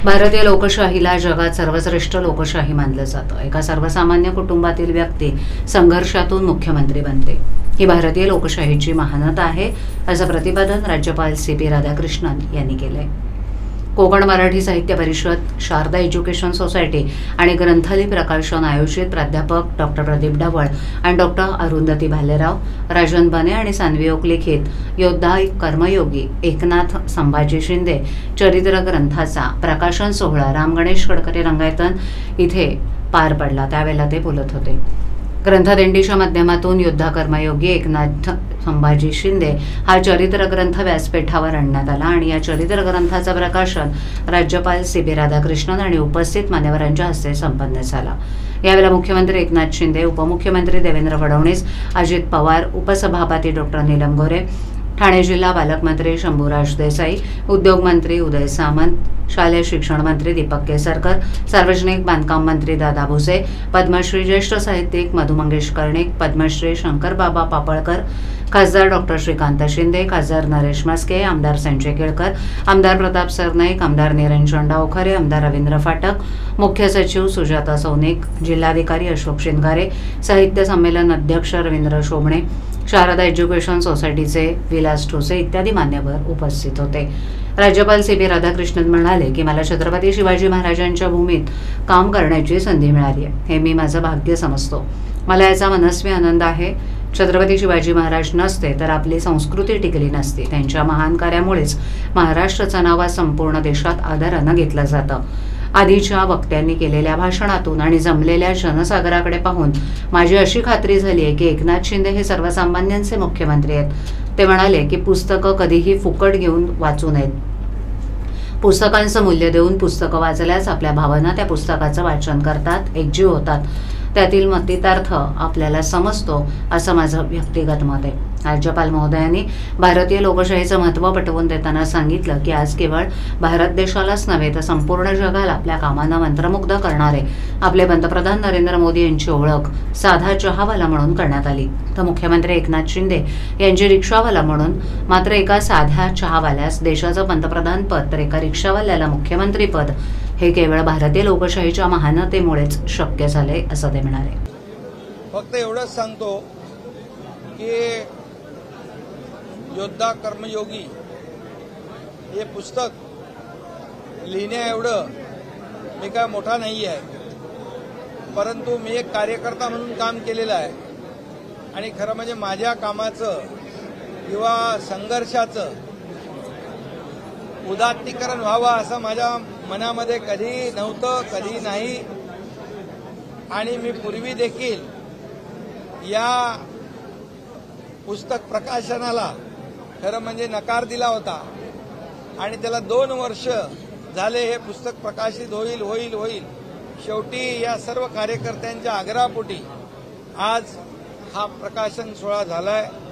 भारतीय लोकशाहीला जगात सर्वश्रेष्ठ लोकशाही मानलं जातं। एका सर्वसामान्य कुटुंबातील व्यक्ती संघर्षातून मुख्यमंत्री बनते। ही भारतीय लोकशाहीची महानता आहे, असं प्रतिपादन राज्यपाल सी.पी. राधाकृष्णन यांनी केलंय। कोकण मराठी साहित्य परिषद, शारदा एज्युकेशन सोसायटी आणि ग्रंथालय प्रकाशन आयोजित प्राध्यापक डॉक्टर प्रदीप ढवळ आणि डॉक्टर अरुंधती भालेराव, राजन बने आणि सान्वी ओक लिखित योद्धा कर्मयोगी एकनाथ संभाजी शिंदे चरित्र ग्रंथाचा प्रकाशन सोहळा राम गणेश गडकरी रंगायतन इथे पार पडला। त्यावेळेला ते बोलत होते। ग्रंथदिंडीच्या माध्यमातून योद्धा कर्मयोगी एकनाथ संभाजी शिंदे हा चरित्र ग्रंथ व्यासपीठावर आणण्यात आला आणि या चरित्र ग्रंथाचं प्रकाशन राज्यपाल सी.पी. राधाकृष्णन आणि उपस्थित मान्यवरांच्या हस्ते संपन्न झाला। यावेळेला मुख्यमंत्री एकनाथ शिंदे, उपमुख्यमंत्री देवेंद्र फडणवीस, अजित पवार, उपसभापती डॉक्टर नीलम गोरे, ठाणे जिल्हा पालकमंत्री शंभूराज देसाई, उद्योग मंत्री उदय सामंत, शालेय शिक्षण मंत्री दीपक केसरकर, सार्वजनिक बांधकाम मंत्री दादा भुसे, पद्मश्री ज्येष्ठ साहित्यिक मधु मंगेश कर्णिक, पद्मश्री शंकरबाबा पापळकर, खासदार डॉक्टर श्रीकांत शिंदे, खासदार नरेश मस्के, आमदार संजय केळकर, आमदार प्रताप सरनाईक, आमदार निरंजन डावखरे, आमदार रवींद्र फाटक, मुख्य सचिव सुजाता सौनिक, जिल्हाधिकारी अशोक शिंगारे, साहित्य संमेलन अध्यक्ष रवींद्र शोभणे, शारदा एज्युकेशन सोसायटीचे विलास ठोसे इत्यादी मान्यवर उपस्थित होते। राज्यपाल सी.पी. राधाकृष्णन म्हणाले की मला छत्रपती शिवाजी महाराजांच्या भूमीत काम करण्याची संधी मिळाली आहे, हे मी माझं भाग्य समजतो। मला याचा मनस्वी आनंद आहे। छत्रपती शिवाजी महाराज नसते तर आपली संस्कृती टिकली नसती। त्यांच्या महान कार्यामुळेच महाराष्ट्राचं नाव आज संपूर्ण देशात आदरानं घेतलं जातं। आधीच्या वक्त्यांनी केलेल्या भाषणातून आणि जमलेल्या जनसागराकडे पाहून माझी अशी खात्री झाली आहे की एकनाथ शिंदे हे सर्वसामान्यांचे मुख्यमंत्री आहेत। ते म्हणाले की पुस्तकं कधीही फुकट घेऊन वाचू नयेत। पुस्तकांचं मूल्य देऊन पुस्तकं वाचल्यास आपल्या भावना त्या पुस्तकाचं वाचन करतात, एकजीव होतात, त्यातील मतितार्थ आपल्याला समजतो, असं माझं व्यक्तिगत मत आहे। राज्यपाल महोदयांनी भारतीय लोकशाहीचं महत्त्व पटवून देताना सांगितलं की आज केवळ भारत देशालाच नव्हे तर संपूर्ण जगाला आपल्या कामानं मंत्रमुग्ध करणारे आपले पंतप्रधान नरेंद्र मोदी यांची ओळख साधा चहावाला म्हणून करण्यात आली, तर मुख्यमंत्री एकनाथ शिंदे यांची रिक्षावाला म्हणून। मात्र एका साध्या चहावाल्यास देशाचं पंतप्रधान पद तर एका रिक्षावाल्याला मुख्यमंत्री पद हे केवळ भारतीय लोकशाहीच्या महानतेमुळेच शक्य झाले, असं ते म्हणाले। फक्त एवढंच सांगतो की योद्धा कर्मयोगी हे पुस्तक लिहिण्या एवढं मी काय मोठा नाही आहे, परंतु मी एक कार्यकर्ता म्हणून काम केलेलं आहे आणि खरं म्हणजे माझ्या कामाचं किंवा संघर्षाचं उदात्तीकरण व्हावं असं माझ्या मनामध्ये कधी नव्हतं, कधी नाही। आणि मी पूर्वी देखील या पुस्तक प्रकाशनाला खरं म्हणजे नकार दिला होता आणि त्याला 2 वर्ष झाले हे पुस्तक प्रकाशित होईल। शेवटी या सर्व कार्यकर्त्यांच्या आग्रहापोटी आज हा प्रकाशन सोहळा झालाय।